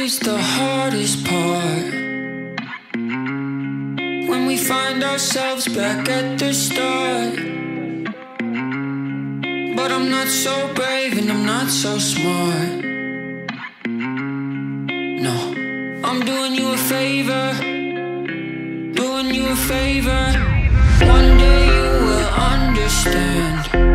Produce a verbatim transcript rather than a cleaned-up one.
always the hardest part, when we find ourselves back at the start. But I'm not so brave and I'm not so smart. No, I'm doing you a favor, doing you a favor. One day you will understand.